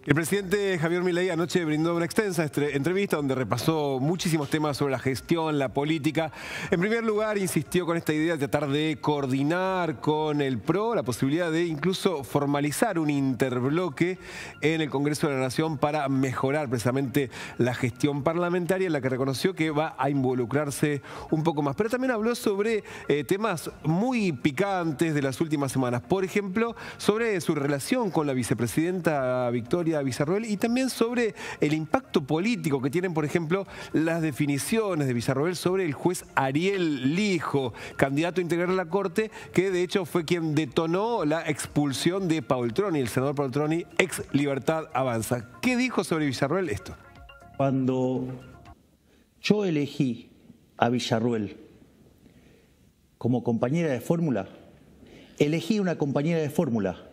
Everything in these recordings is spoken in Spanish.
El presidente Javier Milei anoche brindó una extensa entrevista donde repasó muchísimos temas sobre la gestión, la política. En primer lugar, insistió con esta idea de tratar de coordinar con el PRO la posibilidad de incluso formalizar un interbloque en el Congreso de la Nación para mejorar precisamente la gestión parlamentaria, en la que reconoció que va a involucrarse un poco más. Pero también habló sobre temas muy picantes de las últimas semanas. Por ejemplo, sobre su relación con la vicepresidenta Victoria Villarroel y también sobre el impacto político que tienen, por ejemplo, las definiciones de Villarroel sobre el juez Ariel Lijo, candidato a integrar la Corte, que de hecho fue quien detonó la expulsión de Paul-Troni, el senador Paul-Troni, ex Libertad Avanza. ¿Qué dijo sobre Villarroel esto? Cuando yo elegí a Villarroel como compañera de fórmula, elegí una compañera de fórmula.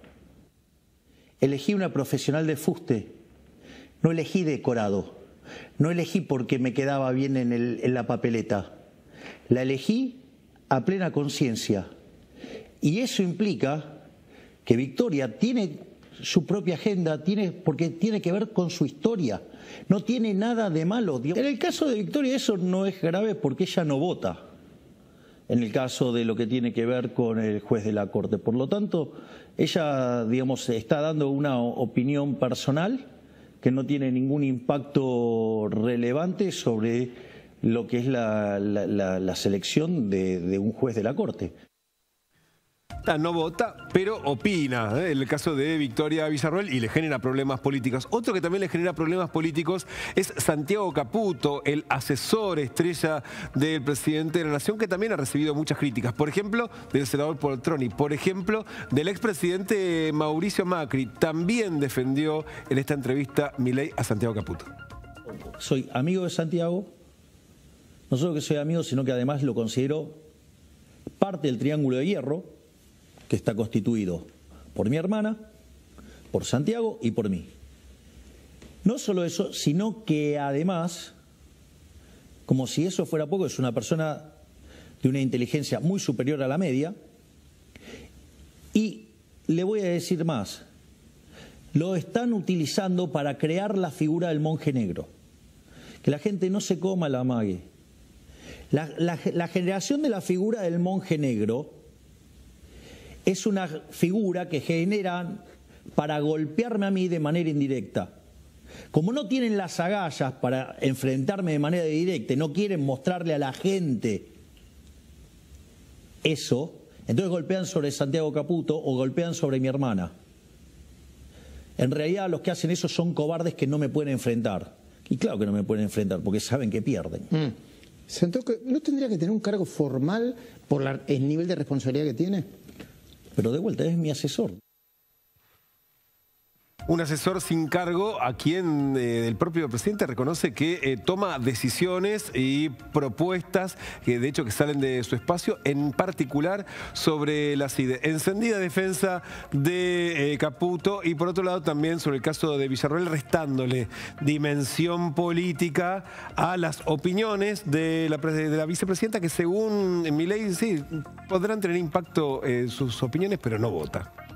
Elegí una profesional de fuste, no elegí decorado, no elegí porque me quedaba bien en la papeleta. La elegí a plena conciencia. Y eso implica que Victoria tiene su propia agenda, porque tiene que ver con su historia. No tiene nada de malo. En el caso de Victoria eso no es grave porque ella no vota. En el caso de lo que tiene que ver con el juez de la Corte. Por lo tanto, ella, digamos, está dando una opinión personal que no tiene ningún impacto relevante sobre lo que es la selección de un juez de la Corte. No vota, pero opina, en el caso de Victoria Villarroel, y le genera problemas políticos. Otro que también le genera problemas políticos es Santiago Caputo, el asesor estrella del presidente de la Nación, que también ha recibido muchas críticas. Por ejemplo, del senador Paul-Troni, por ejemplo, del expresidente Mauricio Macri. También defendió en esta entrevista Milei a Santiago Caputo. Soy amigo de Santiago, no solo que soy amigo, sino que además lo considero parte del Triángulo de Hierro, que está constituido por mi hermana, por Santiago y por mí. No solo eso, sino que además, como si eso fuera poco, es una persona de una inteligencia muy superior a la media. Y le voy a decir más, lo están utilizando para crear la figura del monje negro. Que la gente no se coma la amague. La generación de la figura del monje negro es una figura que generan para golpearme a mí de manera indirecta. Como no tienen las agallas para enfrentarme de manera directa y no quieren mostrarle a la gente eso, entonces golpean sobre Santiago Caputo o golpean sobre mi hermana. En realidad los que hacen eso son cobardes que no me pueden enfrentar. Y claro que no me pueden enfrentar porque saben que pierden. ¿No tendría que tener un cargo formal por el nivel de responsabilidad que tiene? Pero de vuelta, es mi asesor. Un asesor sin cargo a quien el propio presidente reconoce que toma decisiones y propuestas que de hecho que salen de su espacio, en particular sobre la CIDE. Encendida defensa de Caputo y por otro lado también sobre el caso de Villarroel, restándole dimensión política a las opiniones de la vicepresidenta, que según Milei sí podrán tener impacto sus opiniones, pero no vota.